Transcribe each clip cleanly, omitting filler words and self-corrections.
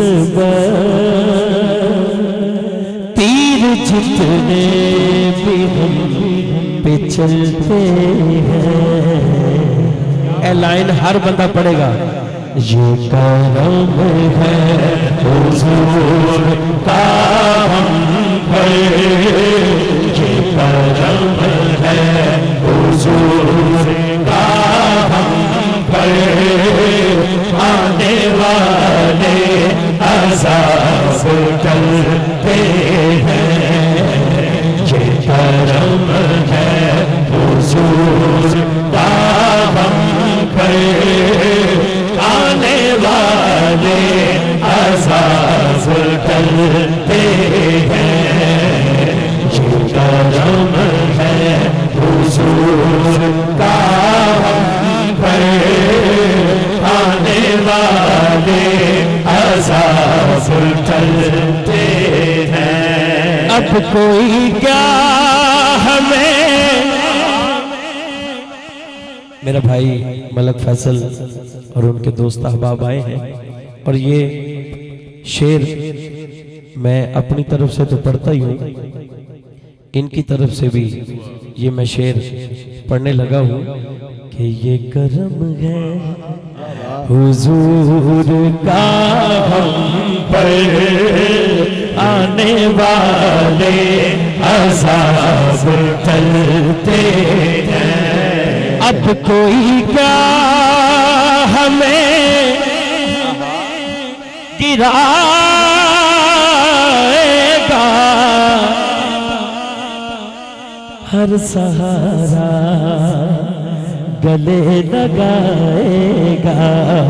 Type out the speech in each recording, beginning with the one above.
تیر جتنے بھی ہم پہ چلتے ہیں. اے لائن ہر بندہ پڑھے گا. یہ کرم ہے حضور کا ہم پر, یہ کرم ہے حضور کا ہم پر, آنے والے عذاب ٹلتے ہیں. یہ کرم ہے حضور کا ہم پر, آنے والے عذاب ٹلتے ہیں. یہ کرم ہے حضور کا ہم پر, آنے والے عذاب ٹلتے ہیں. اب کوئی کیا ہمیں. میرا بھائی ملک فیصل اور ان کے دوست احباب آئے ہیں, اور یہ شعر میں اپنی طرف سے تو پڑھتا ہی ہوں, ان کی طرف سے بھی یہ میں شعر پڑھنے لگا ہوں کہ یہ کرم ہے حضور کا ہم پر, آنے والے عذاب ٹلتے ہیں. اب کوئی کیا ہمیں گرائے گا, ہر سہارا گلے لگائے گا.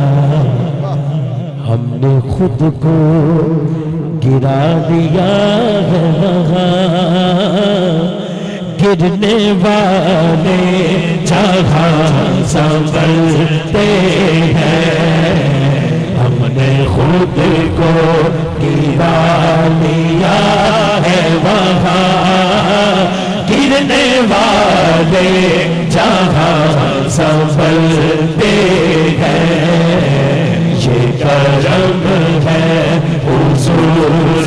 ہم نے خود کو گرا دیا ہے وہاں, گرنے والے جہاں سنبھلتے ہیں. ہم نے خود کو گرا دیا ہے وہاں, گرنے والے جہاں سنبھلتے ہیں. یہ کرم ہے حضور